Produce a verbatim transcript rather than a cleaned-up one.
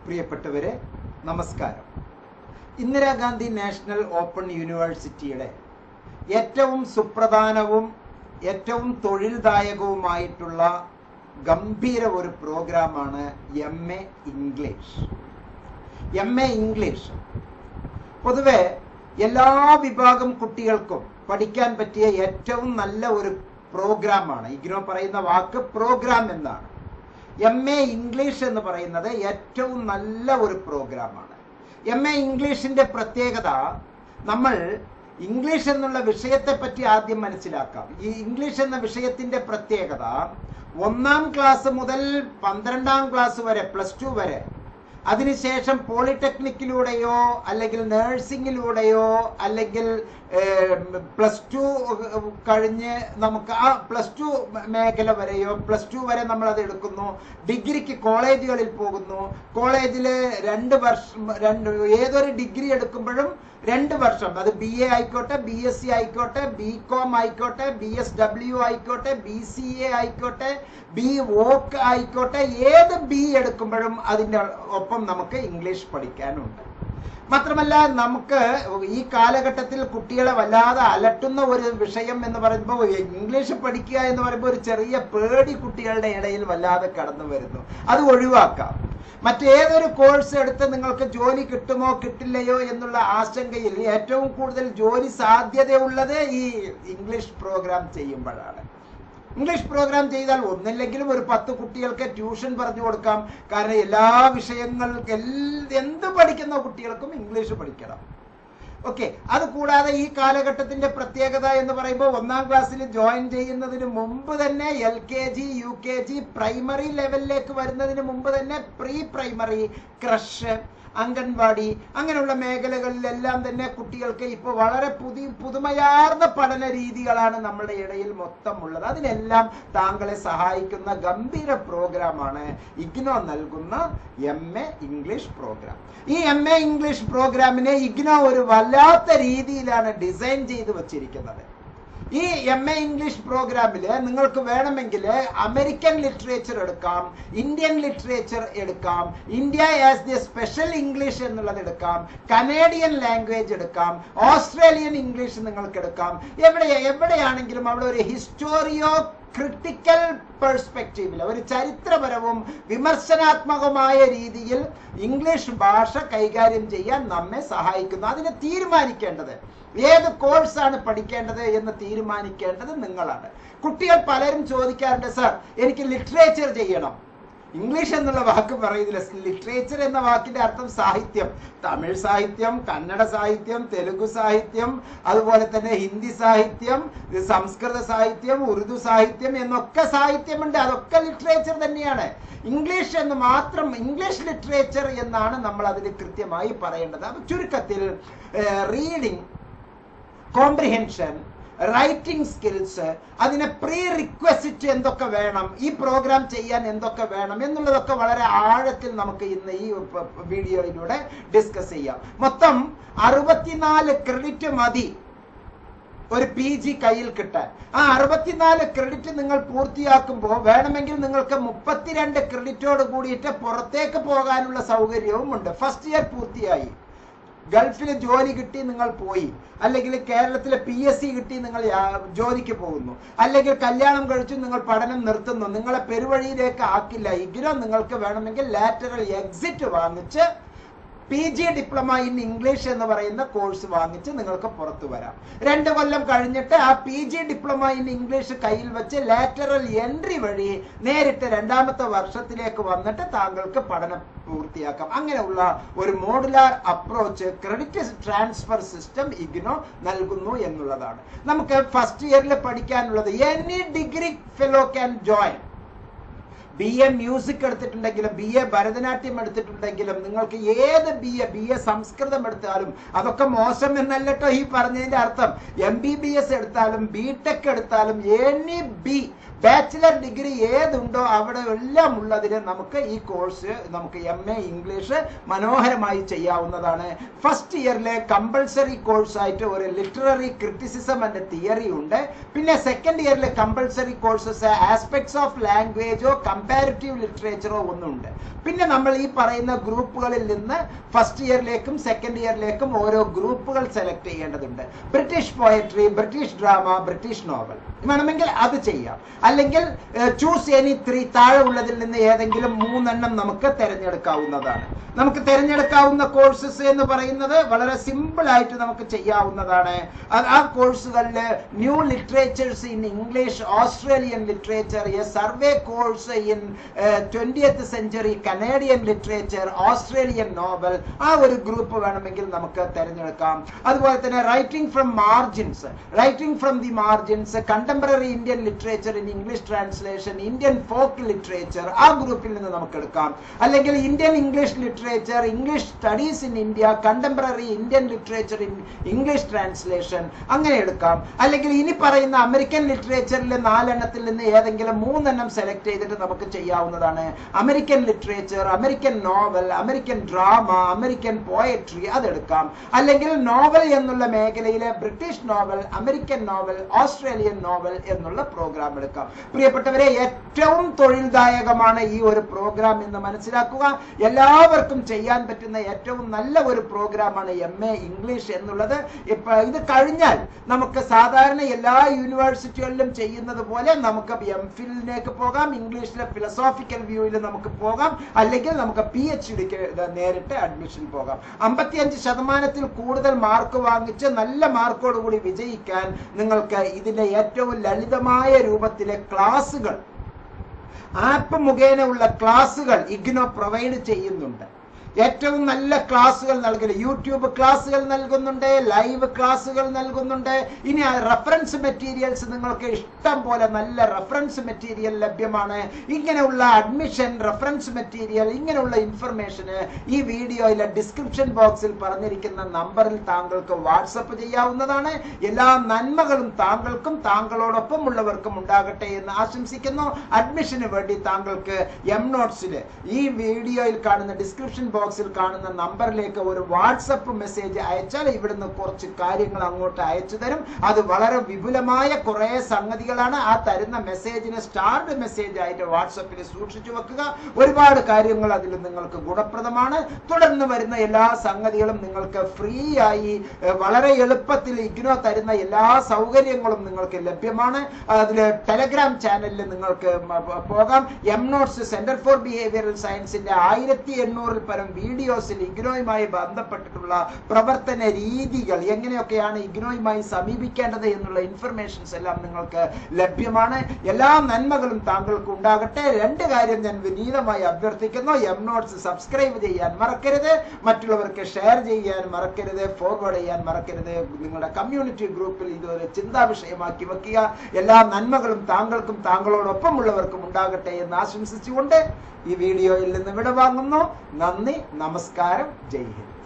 പ്രിയപ്പെട്ടവരെ നമസ്കാരം. Indira Gandhi national open യൂണിവേഴ്സിറ്റിയുടെ ഏറ്റവും സുപ്രധാനവും ഏറ്റവും തൊഴിൽദായകവുമായിട്ടുള്ള ഗംഭീര ഒരു പ്രോഗ്രാമാണ് M A English. M A English പൊതുവെ എല്ലാ വിഭാഗം കുട്ടികൾക്കും പഠിക്കാൻ പറ്റിയ ഏറ്റവും നല്ല ഒരു പ്രോഗ്രാമാണ്. ഇഗ്നോ പറയുന്ന വാക്ക് പ്രോഗ്രാം എന്നാണ്. എം എ ഇംഗ്ലീഷ് എന്ന് പറയുന്നത് ഏറ്റവും നല്ല ഒരു പ്രോഗ്രാമാണ്. എം എ ഇംഗ്ലീഷിന്റെ പ്രത്യേകത, നമ്മൾ ഇംഗ്ലീഷ് എന്നുള്ള വിഷയത്തെ പറ്റി ആദ്യം മനസ്സിലാക്കാം. ഈ ഇംഗ്ലീഷ് എന്ന വിഷയത്തിന്റെ പ്രത്യേകത ഒന്നാം ക്ലാസ് മുതൽ പന്ത്രണ്ടാം ക്ലാസ് വരെ, പ്ലസ് ടു വരെ, അതിനുശേഷം പോളിടെക്നിക്കിലൂടെയോ അല്ലെങ്കിൽ നഴ്സിംഗിലൂടെയോ അല്ലെങ്കിൽ പ്ലസ് ടു കഴിഞ്ഞ് നമുക്ക് ആ പ്ലസ് ടു മേഖല വരെയോ, പ്ലസ് ടു വരെ നമ്മൾ അത് എടുക്കുന്നു. ഡിഗ്രിക്ക് കോളേജുകളിൽ പോകുന്നു. കോളേജിൽ രണ്ട് വർഷം രണ്ട് ഏതൊരു ഡിഗ്രി എടുക്കുമ്പോഴും രണ്ട് വർഷം, അത് ബി എ ആയിക്കോട്ടെ, ബി എസ് സി ആയിക്കോട്ടെ, ബി കോം ആയിക്കോട്ടെ, ബി എസ് ഡബ്ല്യു ആയിക്കോട്ടെ, ബി സി എ ആയിക്കോട്ടെ, ബി വോക്ക് ആയിക്കോട്ടെ, ഏത് ബി എടുക്കുമ്പോഴും അതിൻ്റെ ഒപ്പം നമുക്ക് ഇംഗ്ലീഷ് പഠിക്കാനുണ്ട്. മാത്രമല്ല, നമുക്ക് ഈ കാലഘട്ടത്തിൽ കുട്ടികളെ വല്ലാതെ അലട്ടുന്ന ഒരു വിഷയം എന്ന് പറയുമ്പോൾ ഇംഗ്ലീഷ് പഠിക്കുക എന്ന് പറയുമ്പോൾ ഒരു ചെറിയ പേടി കുട്ടികളുടെ ഇടയിൽ വല്ലാതെ കടന്നു വരുന്നു. അത് ഒഴിവാക്കാം. മറ്റേതൊരു കോഴ്സ് എടുത്ത് നിങ്ങൾക്ക് ജോലി കിട്ടുമോ കിട്ടില്ലയോ എന്നുള്ള ആശങ്കയിൽ ഏറ്റവും കൂടുതൽ ജോലി സാധ്യതയുള്ളത് ഈ ഇംഗ്ലീഷ് പ്രോഗ്രാം ചെയ്യുമ്പോഴാണ്. ഇംഗ്ലീഷ് പ്രോഗ്രാം ചെയ്താൽ ഒന്നില്ലെങ്കിലും ഒരു പത്ത് കുട്ടികൾക്ക് ട്യൂഷൻ പറഞ്ഞു കൊടുക്കാം. കാരണം എല്ലാ വിഷയങ്ങൾക്കും എന്ത് പഠിക്കുന്ന കുട്ടികൾക്കും ഇംഗ്ലീഷ് പഠിക്കണം. ഓക്കെ. അത് കൂടാതെ ഈ കാലഘട്ടത്തിന്റെ പ്രത്യേകത എന്ന് പറയുമ്പോൾ ഒന്നാം ക്ലാസ്സിൽ ജോയിൻ ചെയ്യുന്നതിന് മുമ്പ് തന്നെ L K G, U K G, primary ലെവലിലേക്ക് വരുന്നതിന് മുമ്പ് തന്നെ പ്രീ പ്രൈമറി, ക്രഷ്, അംഗൻവാടി, അങ്ങനെയുള്ള മേഖലകളിലെല്ലാം തന്നെ കുട്ടികൾക്ക് ഇപ്പോൾ വളരെ പുതിയ പുതുമയാർന്ന പഠന രീതികളാണ് നമ്മുടെ ഇടയിൽ മൊത്തം ഉള്ളത്. അതിനെല്ലാം താങ്കളെ സഹായിക്കുന്ന ഗംഭീര പ്രോഗ്രാമാണ് ഇഗ്നോ നൽകുന്ന എം എ ഇംഗ്ലീഷ് പ്രോഗ്രാം. ഈ എം എ ഇംഗ്ലീഷ് പ്രോഗ്രാമിനെ ഇഗ്നോ ഒരു വല്ലാത്ത രീതിയിലാണ് ഡിസൈൻ ചെയ്ത് വച്ചിരിക്കുന്നത്. ഈ എം എ ഇംഗ്ലീഷ് പ്രോഗ്രാമില് നിങ്ങൾക്ക് വേണമെങ്കിൽ അമേരിക്കൻ ലിറ്ററേച്ചർ എടുക്കാം, ഇന്ത്യൻ ലിറ്ററേച്ചർ എടുക്കാം, India as the special English എന്നുള്ളത് എടുക്കാം, കനേഡിയൻ ലാംഗ്വേജ് എടുക്കാം, ഓസ്ട്രേലിയൻ ഇംഗ്ലീഷ് നിങ്ങൾക്ക് എടുക്കാം. എവിടെ എവിടെയാണെങ്കിലും അവിടെ ഒരു ഹിസ്റ്റോറിയോ ക്രിട്ടിക്കൽ പെർസ്പെക്റ്റീവിൽ, ഒരു ചരിത്രപരവും വിമർശനാത്മകമായ രീതിയിൽ ഇംഗ്ലീഷ് ഭാഷ കൈകാര്യം ചെയ്യാൻ നമ്മെ സഹായിക്കുന്നു. അതിനെ തീരുമാനിക്കേണ്ടത്, ഏത് കോഴ്സാണ് പഠിക്കേണ്ടത് എന്ന് തീരുമാനിക്കേണ്ടത് നിങ്ങളാണ്. കുട്ടികൾ പലരും ചോദിക്കാറുണ്ട്, സർ എനിക്ക് ലിറ്ററേച്ചർ ചെയ്യണം. ഇംഗ്ലീഷ് എന്നുള്ള വാക്ക് പറയുന്നില്ല. ലിറ്ററേച്ചർ എന്ന വാക്കിന്റെ അർത്ഥം സാഹിത്യം. തമിഴ് സാഹിത്യം, കന്നഡ സാഹിത്യം, തെലുഗു സാഹിത്യം, അതുപോലെ തന്നെ ഹിന്ദി സാഹിത്യം, സംസ്കൃത സാഹിത്യം, ഉറുദു സാഹിത്യം എന്നൊക്കെ സാഹിത്യമുണ്ട്. അതൊക്കെ ലിറ്ററേച്ചർ തന്നെയാണ്. ഇംഗ്ലീഷ് എന്ന് മാത്രം, ഇംഗ്ലീഷ് ലിറ്ററേച്ചർ എന്നാണ് നമ്മൾ അതിന് കൃത്യമായി പറയേണ്ടത്. അപ്പൊ ചുരുക്കത്തിൽ റീഡിംഗ് കോംപ്രിഹെൻഷൻ, റൈറ്റിംഗ് സ്കിൽസ്, അതിന് പ്രീ റിക്വസിറ്റ് എന്തൊക്കെ വേണം, ഈ പ്രോഗ്രാം ചെയ്യാൻ എന്തൊക്കെ വേണം എന്നുള്ളതൊക്കെ വളരെ ആഴത്തിൽ നമുക്ക് ഇന്ന് ഈ വീഡിയോയിലൂടെ ഡിസ്കസ് ചെയ്യാം. മൊത്തം അറുപത്തിനാല് ക്രെഡിറ്റ് മതി ഒരു പി ജി കയ്യിൽ കിട്ടാൻ. ആ അറുപത്തിനാല് ക്രെഡിറ്റ് നിങ്ങൾ പൂർത്തിയാക്കുമ്പോൾ വേണമെങ്കിൽ നിങ്ങൾക്ക് മുപ്പത്തിരണ്ട് ക്രെഡിറ്റോട് കൂടിയിട്ട് പുറത്തേക്ക് പോകാനുള്ള സൗകര്യവും ഉണ്ട്. ഫസ്റ്റ് ഇയർ പൂർത്തിയായി, ഗൾഫിൽ ജോലി കിട്ടി നിങ്ങൾ പോയി, അല്ലെങ്കിൽ കേരളത്തിലെ പി എസ് സി കിട്ടി നിങ്ങൾ ജോലിക്ക് പോകുന്നു, അല്ലെങ്കിൽ കല്യാണം കഴിച്ചു നിങ്ങൾ പഠനം നിർത്തുന്നു, നിങ്ങളെ പെരുവഴിയിലേക്ക് ആക്കില്ല. ഇഗ്നോ നിങ്ങൾക്ക് വേണമെങ്കിൽ ലാറ്ററൽ എക്സിറ്റ് വാങ്ങിച്ച് P G diploma in English എന്ന് പറയുന്ന കോഴ്സ് വാങ്ങിച്ച് നിങ്ങൾക്ക് പുറത്തു വരാം. രണ്ട് കൊല്ലം കഴിഞ്ഞിട്ട് ആ P G diploma in English കയ്യിൽ വെച്ച് ലാറ്ററൽ എൻട്രി വഴി നേരിട്ട് രണ്ടാമത്തെ വർഷത്തിലേക്ക് വന്നിട്ട് താങ്കൾക്ക് പഠനം പൂർത്തിയാക്കാം. അങ്ങനെയുള്ള ഒരു modular approach credit transfer system IGNOU നൽകുന്നു എന്നുള്ളതാണ്. നമുക്ക് ഫസ്റ്റ് ഇയറിൽ പഠിക്കാനുള്ളത്, any degree fellow can join. B A music എടുത്തിട്ടുണ്ടെങ്കിലും, ബി എ ഭരതനാട്യം എടുത്തിട്ടുണ്ടെങ്കിലും, നിങ്ങൾക്ക് ഏത് ബി എ ബി എ സംസ്കൃതം എടുത്താലും, അതൊക്കെ മോശം എന്നല്ലട്ടോ ഈ പറഞ്ഞതിന്റെ അർത്ഥം. എം ബി ബി എസ് എടുത്താലും ബി ടെക് എടുത്താലും, എനി ബി ബാച്ചിലർ ഡിഗ്രി ഏതുണ്ടോ അവിടെ എല്ലാം ഉള്ളതിന് നമുക്ക് ഈ കോഴ്സ് നമുക്ക് എം എ ഇംഗ്ലീഷ് മനോഹരമായി ചെയ്യാവുന്നതാണ്. ഫസ്റ്റ് ഇയറിലെ കമ്പൾസറി കോഴ്സായിട്ട് ഒരു ലിറ്റററി ക്രിറ്റിസിസം ആൻഡ് തിയറി ഉണ്ട്. പിന്നെ സെക്കൻഡ് ഇയറിലെ കമ്പൾസറി കോഴ്സസ് ആസ്പെക്ട്സ് ഓഫ് ലാംഗ്വേജോ കമ്പാരിറ്റീവ് ലിറ്ററേച്ചറോ ഒന്നുണ്ട്. പിന്നെ നമ്മൾ ഈ പറയുന്ന ഗ്രൂപ്പുകളിൽ നിന്ന് ഫസ്റ്റ് ഇയറിലേക്കും സെക്കൻഡ് ഇയറിലേക്കും ഓരോ ഗ്രൂപ്പുകൾ സെലക്ട് ചെയ്യേണ്ടതുണ്ട്. British poetry, British drama, British novel വേണമെങ്കിൽ അത് ചെയ്യാം. അല്ലെങ്കിൽ ചൂസ് എനി ത്രീ, താഴെ ഉള്ളതിൽ നിന്ന് ഏതെങ്കിലും മൂന്നെണ്ണം നമുക്ക് തിരഞ്ഞെടുക്കാവുന്നതാണ്. നമുക്ക് തിരഞ്ഞെടുക്കാവുന്ന കോഴ്സസ് എന്ന് പറയുന്നത് വളരെ സിമ്പിൾ ആയിട്ട് നമുക്ക് ചെയ്യാവുന്നതാണ്. ആ കോഴ്സുകളിൽ new literatures in English, Australian literature, a survey course in twentieth century Canadian literature, Australian novel, ആ ഒരു ഗ്രൂപ്പ് വേണമെങ്കിൽ നമുക്ക് തിരഞ്ഞെടുക്കാം. അതുപോലെ തന്നെ writing from margins, writing from the margins, contemporary Indian literature in English translation, Indian folk literature, ആ ഗ്രൂപ്പിൽ നിന്ന് നമുക്ക് എടുക്കാം. അല്ലെങ്കിൽ Indian English literature, English studies in India, contemporary Indian literature in English translation, അങ്ങനെ എടുക്കാം. അല്ലെങ്കിൽ ഇനി പറയുന്ന അമേരിക്കൻ ലിറ്ററേച്ചറിലെ നാലെണ്ണത്തിൽ നിന്ന് ഏതെങ്കിലും മൂന്നെണ്ണം സെലക്ട് ചെയ്തിട്ട് നമുക്ക് ചെയ്യാവുന്നതാണ്. American literature, American novel, American drama, American poetry, അതെടുക്കാം. അല്ലെങ്കിൽ നോവൽ എന്നുള്ള മേഖലയിലെ British novel, American novel, Australian novel എന്നുള്ള പ്രോഗ്രാം എടുക്കാം. പ്രിയപ്പെട്ടവരെ, ഏറ്റവും തൊഴിൽദായകമാണ് ഈ ഒരു പ്രോഗ്രാം എന്ന് മനസ്സിലാക്കുക. എല്ലാവർക്കും ചെയ്യാൻ പറ്റുന്ന ഏറ്റവും നല്ല ഒരു പ്രോഗ്രാമാണ് എം എ ഇംഗ്ലീഷ് എന്നുള്ളത്. ഇപ്പൊ ഇത് കഴിഞ്ഞാൽ നമുക്ക് സാധാരണ എല്ലാ യൂണിവേഴ്സിറ്റികളിലും ചെയ്യുന്നത് പോലെ നമുക്ക് എം ഫിലിലേക്ക് പോകാം, ഇംഗ്ലീഷിലെ ഫിലോസോഫിക്കൽ വ്യൂവിൽ നമുക്ക് പോകാം, അല്ലെങ്കിൽ നമുക്ക് പി എച്ച് ഡിക്ക് നേരിട്ട് അഡ്മിഷൻ പോകാം. അമ്പത്തിയഞ്ച് ശതമാനത്തിൽ കൂടുതൽ മാർക്ക് വാങ്ങിച്ച് നല്ല മാർക്കോടുകൂടി വിജയിക്കാൻ നിങ്ങൾക്ക് ഇതിന്റെ ഏറ്റവും ലളിതമായ രൂപത്തിലെ ക്ലാസുകൾ, ആപ്പ് മുഖേന ഉള്ള ക്ലാസുകൾ ഇഗ്നോ പ്രൊവൈഡ് ചെയ്യുന്നുണ്ട്. ഏറ്റവും നല്ല ക്ലാസുകൾ നൽകുന്നു. യൂട്യൂബ് ക്ലാസുകൾ നൽകുന്നുണ്ട്, ലൈവ് ക്ലാസുകൾ നൽകുന്നുണ്ട്. ഇനി റെഫറൻസ് മെറ്റീരിയൽസ് നിങ്ങൾക്ക് ഇഷ്ടം പോലെ നല്ല റെഫറൻസ് മെറ്റീരിയൽ ലഭ്യമാണ്. ഇങ്ങനെയുള്ള അഡ്മിഷൻ, റെഫറൻസ് മെറ്റീരിയൽ, ഇങ്ങനെയുള്ള ഇൻഫർമേഷന് ഈ വീഡിയോയിലെ ഡിസ്ക്രിപ്ഷൻ ബോക്സിൽ പറഞ്ഞിരിക്കുന്ന നമ്പറിൽ താങ്കൾക്ക് വാട്സപ്പ് ചെയ്യാവുന്നതാണ്. എല്ലാ നന്മകളും താങ്കൾക്കും താങ്കളോടൊപ്പം ഉള്ളവർക്കും ഉണ്ടാകട്ടെ എന്ന് ആശംസിക്കുന്നു. അഡ്മിഷന് വേണ്ടി താങ്കൾക്ക് എം നോട്ട്സില് ഈ വീഡിയോയിൽ കാണുന്ന ഡിസ്ക്രിപ്ഷൻ ബോക്സ് ബോക്സിൽ കാണുന്ന നമ്പറിലേക്ക് ഒരു വാട്സപ്പ് മെസ്സേജ് അയച്ചാൽ ഇവിടുന്ന് കുറച്ച് കാര്യങ്ങൾ അങ്ങോട്ട് അയച്ചു തരും. അത് വളരെ വിപുലമായ കുറെ സംഗതികളാണ്. ആ തരുന്ന മെസ്സേജിന് സ്റ്റാർഡ് മെസ്സേജ് ആയിട്ട് വാട്സപ്പിൽ സൂക്ഷിച്ചു വെക്കുക. ഒരുപാട് കാര്യങ്ങൾ അതിൽ നിങ്ങൾക്ക് ഗുണപ്രദമാണ്. തുടർന്ന് വരുന്ന എല്ലാ സംഗതികളും നിങ്ങൾക്ക് ഫ്രീ ആയി വളരെ എളുപ്പത്തിൽ ഇഗ്നോ തരുന്ന എല്ലാ സൗകര്യങ്ങളും നിങ്ങൾക്ക് ലഭ്യമാണ്. അതിൽ ടെലഗ്രാം ചാനലിൽ നിങ്ങൾക്ക് പോകാം. M notes centre for behavioural സയൻസിന്റെ ആയിരത്തി എണ്ണൂറിൽ പരം വീഡിയോസിൽ ഇഗ്നോയുമായി ബന്ധപ്പെട്ടിട്ടുള്ള പ്രവർത്തന രീതികൾ, എങ്ങനെയൊക്കെയാണ് ഇഗ്നോയുമായി സമീപിക്കേണ്ടത് എന്നുള്ള ഇൻഫർമേഷൻസ് എല്ലാം നിങ്ങൾക്ക് ലഭ്യമാണ്. എല്ലാ നന്മകളും താങ്കൾക്ക് ഉണ്ടാകട്ടെ. രണ്ട് കാര്യം ഞാൻ വിനീതമായി അഭ്യർത്ഥിക്കുന്നു. എം നോട്ട്സ് സബ്സ്ക്രൈബ് ചെയ്യാൻ മറക്കരുത്, മറ്റുള്ളവർക്ക് ഷെയർ ചെയ്യാൻ മറക്കരുത്, ഫോർവേഡ് ചെയ്യാൻ മറക്കരുത്. നിങ്ങളുടെ കമ്മ്യൂണിറ്റി ഗ്രൂപ്പിൽ ഇതൊരു ചിന്താ വിഷയമാക്കി വെക്കുക. എല്ലാ നന്മകളും താങ്കൾക്കും താങ്കളോടൊപ്പം ഉള്ളവർക്കും ഉണ്ടാകട്ടെ എന്ന് ആശംസിച്ചുകൊണ്ട് ഈ വീഡിയോയിൽ നിന്ന് വിടവാങ്ങുന്നു. നന്ദി, നമസ്കാരം, ജയ് ഹിന്ദ്.